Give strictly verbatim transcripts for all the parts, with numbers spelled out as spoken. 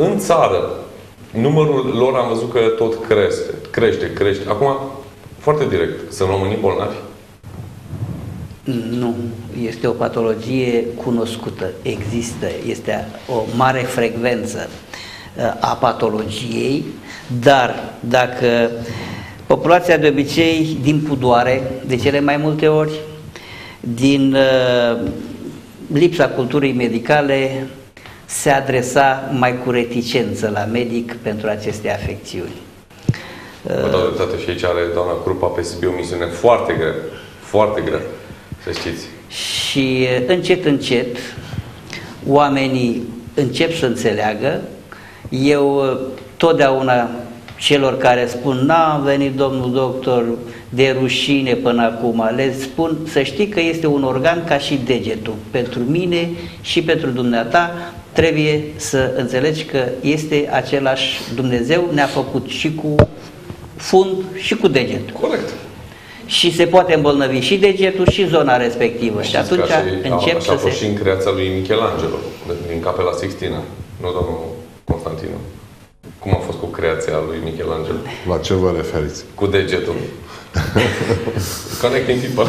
în țară, numărul lor am văzut că tot crește, crește, crește. Acum, foarte direct, sunt românii bolnavi? Nu. Este o patologie cunoscută, există, este o mare frecvență a patologiei, dar dacă populația de obicei, din pudoare, de cele mai multe ori, din uh, lipsa culturii medicale, se adresa mai cu reticență la medic pentru aceste afecțiuni. Vă dau dreptate și aici are doamna Crupa pe Sibiu o misiune foarte grea, foarte grea, să știți. Și încet, încet, oamenii încep să înțeleagă. Eu totdeauna celor care spun n-a venit domnul doctor de rușine până acum, le spun să știi că este un organ ca și degetul. Pentru mine și pentru dumneata trebuie să înțelegi că este același Dumnezeu, ne-a făcut și cu fund și cu degetul. Corect. Și se poate îmbolnăvi și degetul și zona respectivă. Și atunci încep să se... Așa a fost și în creația lui Michelangelo, din Capela Sixtina, nu domnul Constantinu. Cum a fost cu creația lui Michelangelo? La ce vă referiți? Cu degetul. Connecting people.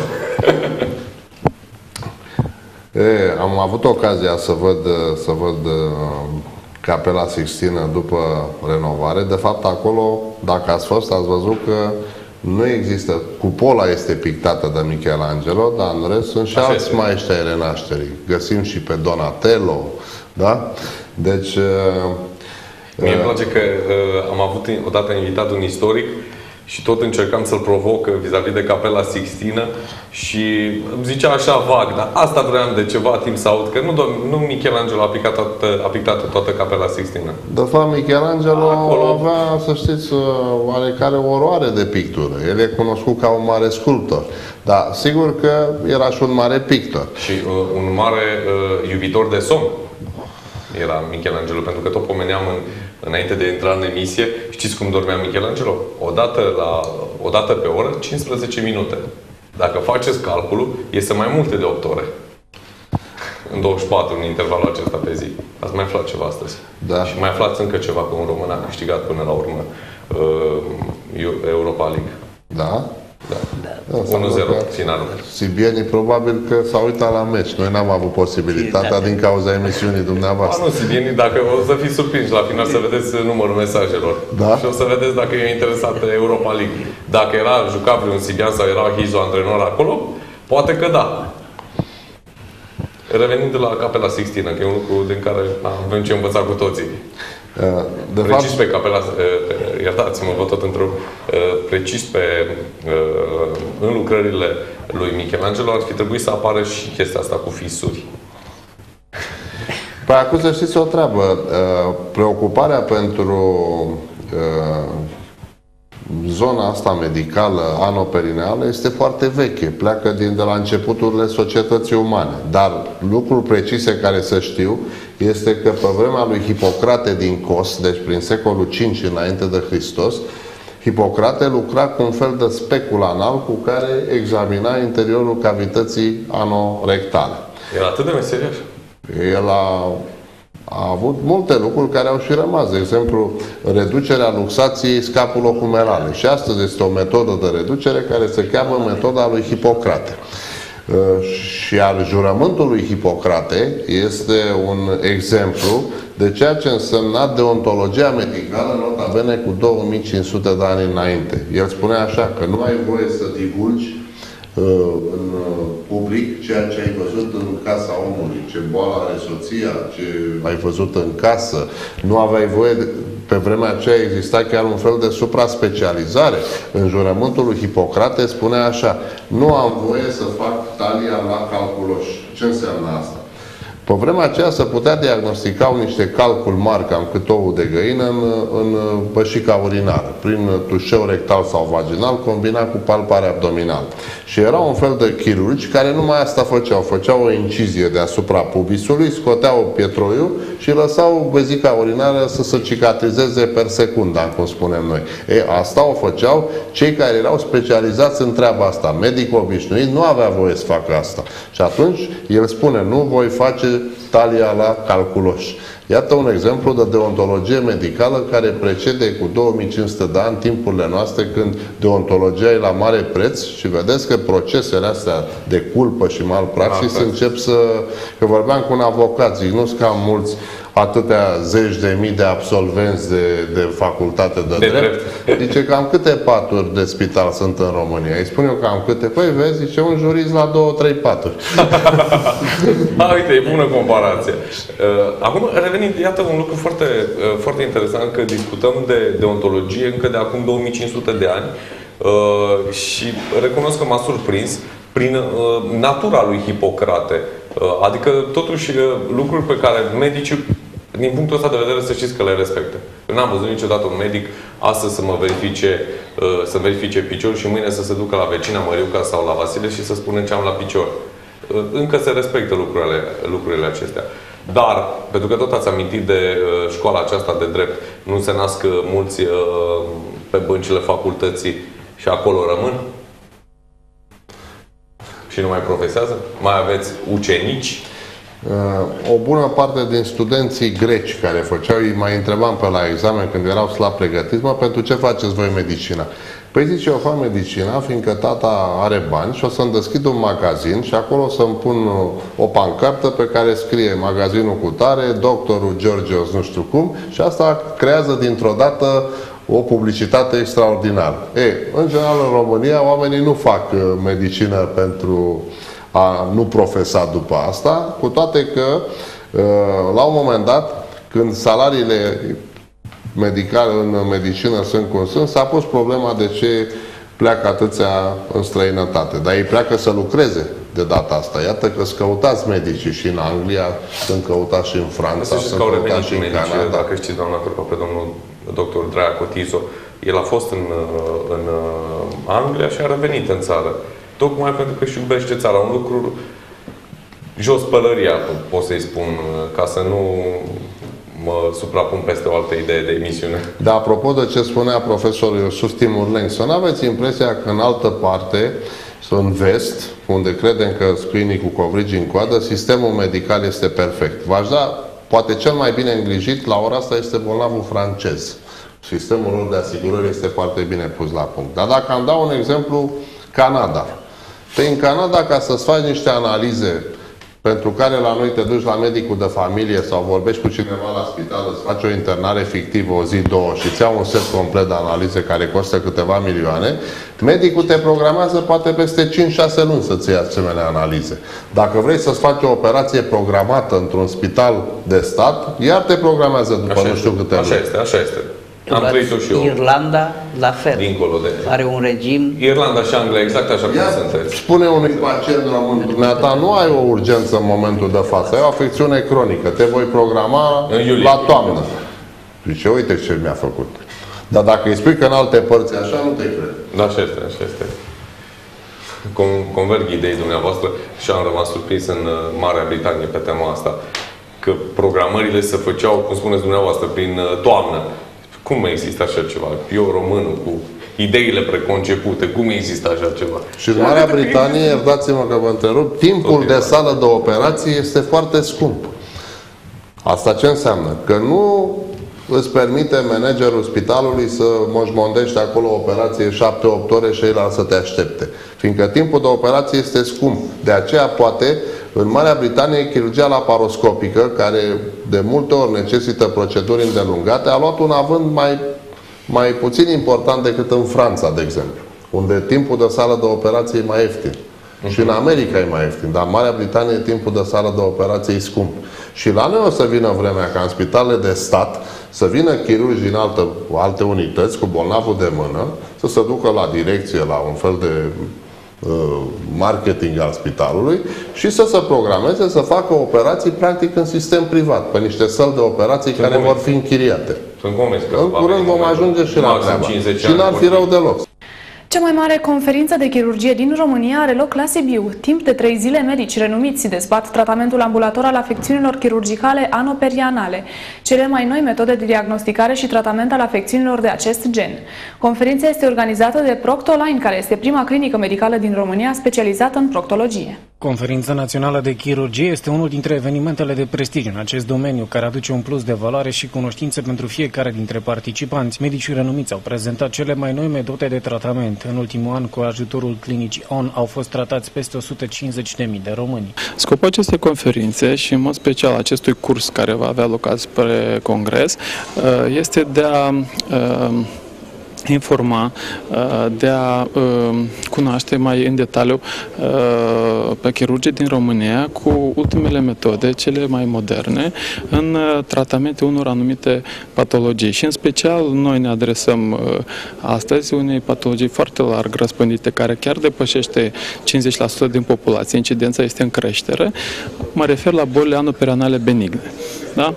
E, am avut ocazia să văd, să văd Capela Sixtina după renovare. De fapt, acolo, dacă ați fost, ați văzut că nu există, cupola este pictată de Michelangelo, dar în rest sunt și Așa alți este. maestri ai renașterii. Găsim și pe Donatello, da? Deci... Mie îmi place că uh, am avut odată invitat un istoric și tot încercam să-l provoc vis-a-vis de Capela Sixtina și îmi zicea așa vag, dar asta vreau de ceva timp să aud, că nu, nu Michelangelo a pictat toată, a pictat toată Capela Sixtina. De fapt, Michelangelo Acolo... avea, să știți, oarecare oroare de pictură. El e cunoscut ca un mare sculptor. Dar sigur că era și un mare pictor. Și uh, un mare uh, iubitor de somn era Michelangelo, pentru că tot pomeneam în, înainte de a intra în emisie. Știți cum dormea Michelangelo? O dată, la, o dată pe oră, cincisprezece minute. Dacă faceți calculul, iese mai multe de opt ore. În douăzeci și patru, în intervalul acesta pe zi. Ați mai aflat ceva astăzi. Da. Și mai aflați încă ceva, că un român a câștigat până la urmă uh, Europa League. Da? Da. Da. unu zero, finalul. Sibienii probabil că s-au uitat la meci. Noi n-am avut posibilitatea din cauza emisiunii dumneavoastră. A, nu, Sibienii, dacă o să fiți surprinși la final să vedeți numărul mesajelor. Da? Și o să vedeți dacă e interesat Europa League. Dacă era jucat vreun Sibian sau era Hizu antrenor acolo, poate că da. Revenind de la Capela Sixtina, că e un lucru din care avem ce învăța cu toții. De precis fapt, pe Capela, iertați-mă, vă tot întreb, precis pe, în lucrările lui Michelangelo ar fi trebuit să apară și chestia asta cu fisuri. păi acum să știți o treabă. Preocuparea pentru zona asta medicală anoperineală este foarte veche. Pleacă din de la începuturile societății umane. Dar lucruri precise care să știu este că pe vremea lui Hipocrate din Kos, deci prin secolul cinci înainte de Hristos, Hipocrate lucra cu un fel de specul anal cu care examina interiorul cavității anorectale. Era atât de meseriaș. El a, a avut multe lucruri care au și rămas. De exemplu, reducerea luxației scapulohumerale. Și astăzi este o metodă de reducere care se cheamă metoda lui Hipocrate. Și al jurământului Hipocrate este un exemplu de ceea ce însemna deontologia medicală, nota bene, cu două mii cinci sute de ani înainte. El spunea așa, că nu ai voie să divulgi uh, în public ceea ce ai văzut în casa omului, ce boală are soția, ce ai văzut în casă. Nu aveai voie de... Pe vremea aceea exista chiar un fel de supra-specializare. În jurământul lui Hipocrate spunea așa, nu am voie să fac talia la calculoș. Ce înseamnă asta? Pe vremea aceea se putea diagnostica niște calculi mari, cam cât ouă de găină, în, în pășica urinară, prin tușeu rectal sau vaginal, combinat cu palpare abdominală. Și era un fel de chirurgi care numai asta făceau. Făceau o incizie deasupra pubisului, scoteau pietroiul și lăsau vezica urinară să se cicatrizeze per secundă, cum spunem noi. E, asta o făceau cei care erau specializați în treaba asta. Medicul obișnuit nu avea voie să facă asta. Și atunci el spune, nu voi face talia la calculoș. Iată un exemplu de deontologie medicală care precede cu două mii cinci sute de ani timpurile noastre, când deontologia e la mare preț și vedeți că procesele astea de culpă și malpraxis încep să... Că vorbeam cu un avocat, zic, nu-s cam mulți atâtea zeci de mii de absolvenți de, de facultate de, de drept. drept. Zice, cam câte paturi de spital sunt în România? Îi spun eu cam câte? Păi vezi, zice, un jurist la două, trei paturi. Ha, uite, e bună comparație. Acum, revenind, iată un lucru foarte, foarte interesant, că discutăm de deontologie încă de acum două mii cinci sute de ani și recunosc că m-a surprins prin natura lui Hipocrate. Adică, totuși, lucruri pe care medicii, din punctul ăsta de vedere, să știți că le respectă. Eu n-am văzut niciodată un medic astăzi să mă verifice, să verifice piciorul și mâine să se ducă la vecina Măriuca sau la Vasile și să spună ce am la picior. Încă se respectă lucrurile, lucrurile acestea. Dar, pentru că tot ați amintit de școala aceasta de drept, nu se nasc mulți pe băncile facultății și acolo rămân? Și nu mai profesează? Mai aveți ucenici? O bună parte din studenții greci care făceau, îi mai întrebam pe la examen când erau slab pregătiți, mă, pentru ce faceți voi medicina? Păi zice, eu fac medicina fiindcă tata are bani și o să-mi deschid un magazin și acolo o să-mi pun o pancartă pe care scrie magazinul cu tare, doctorul Georgios nu știu cum, și asta creează dintr-o dată o publicitate extraordinară. Ei, în general, în România, oamenii nu fac medicină pentru a nu profesa după asta, cu toate că, la un moment dat, când salariile medicale în medicină sunt cum sunt, s-a pus problema de ce pleacă atâția în străinătate. Dar ei pleacă să lucreze de data asta. Iată că sunt căutați medicii și în Anglia, sunt căutați și în Franța, sunt căutați și în Canada. Dacă știți, doamna Cârpa, pe domnul doctor Draia Cotizo, el a fost în, în Anglia și a revenit în țară. Tocmai pentru că își iubește țara. Un lucru jos pălăria, pot să-i spun, ca să nu mă suprapun peste o altă idee de emisiune. Dar apropo de ce spunea profesorul Iosuf Timurlenc, să nu aveți impresia că în altă parte, în vest, unde credem că câinii cu covrigi în coadă, sistemul medical este perfect. V-aș da, poate cel mai bine îngrijit, la ora asta este bolnavul francez. Sistemul lor de asigurări este foarte bine pus la punct. Dar dacă am dau un exemplu, Canada. Păi în Canada, ca să-ți faci niște analize pentru care la noi te duci la medicul de familie sau vorbești cu cineva la spital, îți faci o internare fictivă o zi, două și îți iau un set complet de analize care costă câteva milioane, medicul te programează poate peste cinci șase luni să-ți iei asemenea analize. Dacă vrei să-ți faci o operație programată într-un spital de stat, iar te programează după așa nu știu câte luni. Așa este, așa este. Am trăit-o și eu. Irlanda, la fel. Dincolo de... Are un regim... Irlanda și Anglia, exact așa cum sunteți. Spune unui pacient român, dumneata, nu ai o urgență în momentul de față, ai o afecțiune cronică, te voi programa la toamnă. Zice, uite ce mi-a făcut. Dar dacă îi spui că în alte părți așa, nu te cred. Da, așa este, așa este. Converg idei dumneavoastră și am rămas surprins în Marea Britanie pe tema asta, că programările se făceau, cum spuneți dumneavoastră, prin toamnă. Cum există așa ceva? Eu, românul, cu ideile preconcepute, cum există așa ceva? Și în Marea Britanie, iertați-mă că vă întrerup, timpul de sală de operație este foarte scump. Asta ce înseamnă? Că nu îți permite managerul spitalului să moșmondești acolo o operație șapte opt ore și el să te aștepte. Fiindcă timpul de operație este scump. De aceea, poate, în Marea Britanie, chirurgia laparoscopică, care de multe ori necesită proceduri îndelungate, a luat un avânt mai, mai puțin important decât în Franța, de exemplu, unde timpul de sală de operație e mai ieftin. Uh-huh. Și în America e mai ieftin, dar în Marea Britanie timpul de sală de operație e scump. Și la noi o să vină vremea ca în spitalele de stat să vină chirurgi din altă, alte unități cu bolnavul de mână, să se ducă la direcție, la un fel de marketing al spitalului și să se programeze să facă operații practic în sistem privat, pe niște săli de operații Sunt care convins. vor fi închiriate. Sunt convins că în curând vom ajunge și la treaba. Și n-ar fi rău deloc. Cea mai mare conferință de chirurgie din România are loc la Sibiu. Timp de trei zile, medici renumiți dezbat tratamentul ambulator al afecțiunilor chirurgicale anoperianale, cele mai noi metode de diagnosticare și tratament al afecțiunilor de acest gen. Conferința este organizată de Proctoline, care este prima clinică medicală din România specializată în proctologie. Conferința Națională de Chirurgie este unul dintre evenimentele de prestigiu în acest domeniu, care aduce un plus de valoare și cunoștințe pentru fiecare dintre participanți. Medicii renumiți au prezentat cele mai noi metode de tratament. În ultimul an, cu ajutorul clinicii O N, au fost tratați peste o sută cincizeci de mii de români. Scopul acestei conferințe și, în mod special, acestui curs care va avea loc spre congres, este de a informa, de a cunoaște mai în detaliu pe chirurgii din România cu ultimele metode, cele mai moderne, în tratamente unor anumite patologii. Și în special noi ne adresăm astăzi unei patologii foarte larg răspândite, care chiar depășește cincizeci la sută din populație. Incidența este în creștere. Mă refer la bolile anoperenale benigne. Da?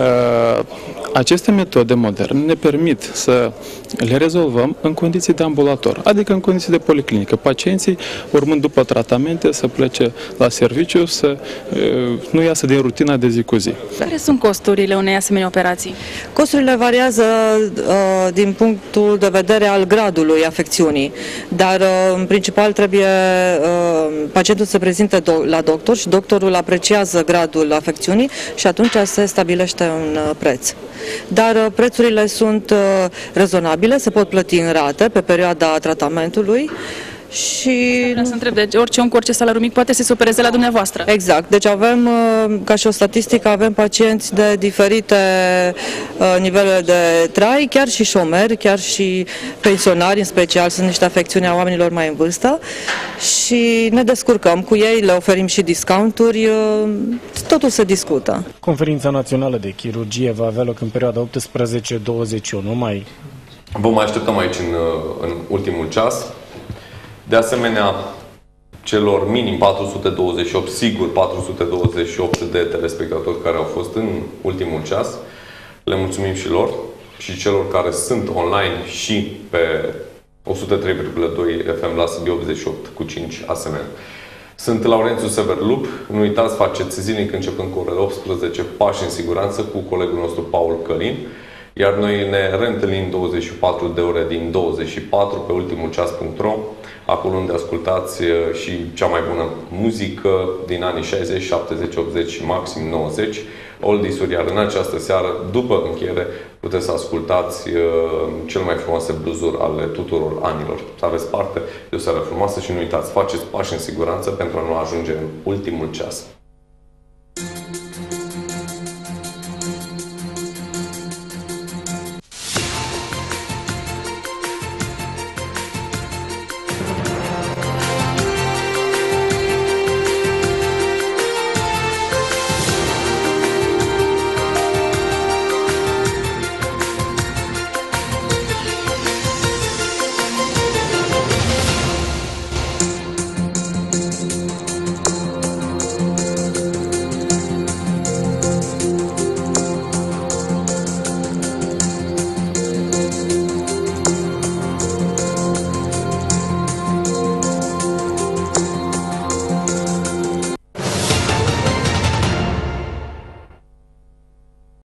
Aceste metode moderne ne permit să le rezolvăm în condiții de ambulator, adică în condiții de policlinică. Pacienții, urmând după tratamente, să plece la serviciu, să nu iasă din rutina de zi cu zi. Care sunt costurile unei asemenea operații? Costurile variază uh, din punctul de vedere al gradului afecțiunii, dar uh, în principal trebuie uh, pacientul să prezinte do la doctor și doctorul apreciază gradul afecțiunii și atunci se stabilește un uh, preț. Dar uh, prețurile sunt uh, rezonabile, se pot plăti în rate pe perioada tratamentului. Și vreau să întreb, deci orice om cu orice salariu mic poate să se opereze la dumneavoastră? Exact. Deci avem, ca și o statistică, avem pacienți de diferite nivele de trai, chiar și șomeri, chiar și pensionari, în special sunt niște afecțiuni a oamenilor mai în vârstă și ne descurcăm cu ei, le oferim și discounturi, totul se discută. Conferința Națională de Chirurgie va avea loc în perioada optsprezece douăzeci și unu mai. Vă mai așteptăm aici în, în ultimul ceas. De asemenea, celor minim patru sute douăzeci și opt, sigur patru sute douăzeci și opt de telespectatori care au fost în ultimul ceas, le mulțumim și lor și celor care sunt online și pe o sută trei virgulă doi F M la Sibiu optzeci și opt cu cinci asemenea. Sunt Laurențiu Severlup. Nu uitați, faceți zilnic începând cu orele optsprezece pași în siguranță cu colegul nostru Paul Călin. Iar noi ne reîntâlnim douăzeci și patru de ore din douăzeci și patru pe ultimul ceas punct ro, acolo unde ascultați și cea mai bună muzică din anii șaizeci, șaptezeci, optzeci și maxim nouăzeci, oldies-uri, iar în această seară, după încheiere, puteți să ascultați cel mai frumoase blues-uri ale tuturor anilor. Să aveți parte de o seară frumoasă și nu uitați, faceți pași în siguranță pentru a nu ajunge în ultimul ceas.